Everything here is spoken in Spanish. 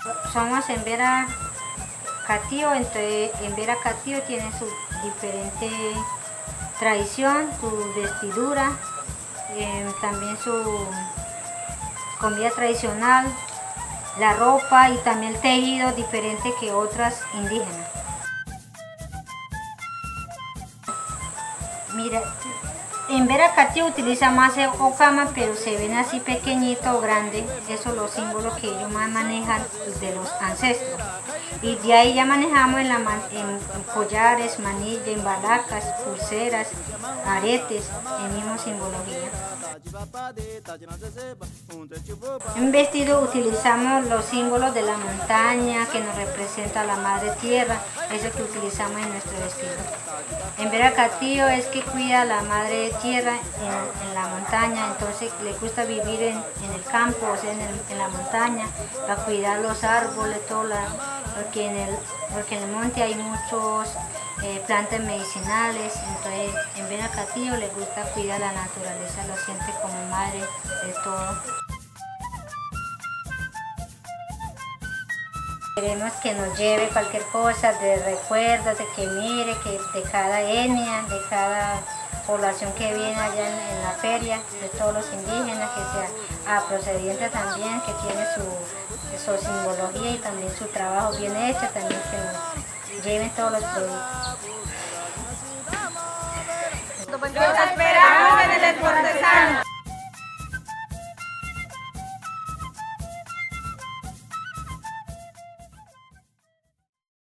Somos en Vera Catío, entonces en Vera Catío tiene su diferente tradición, su vestidura, también su comida tradicional, la ropa y también el tejido diferente que otras indígenas. Mira, en Vera Catío utiliza más el ocama, pero se ven así pequeñito o grande. Esos son los símbolos que ellos más manejan de los ancestros. Y de ahí ya manejamos en collares, manillas, en balacas, pulseras, aretes, en misma simbología. En vestido utilizamos los símbolos de la montaña que nos representa la madre tierra, eso que utilizamos en nuestro vestido. En Vera Catío es que cuida a la madre tierra en la montaña, entonces le gusta vivir en el campo, o sea, en la montaña, para cuidar los árboles, porque en el monte hay muchos plantas medicinales, entonces en Vera Catío le gusta cuidar la naturaleza, lo siente como madre de todo. Queremos que nos lleve cualquier cosa de recuerdos, de que mire, que de cada etnia, de cada población que viene allá en la feria, de todos los indígenas, que sea procediente también, que tiene su simbología y también su trabajo bien hecho, también que nos lleven todos los productos. Los esperamos en el Exportesano.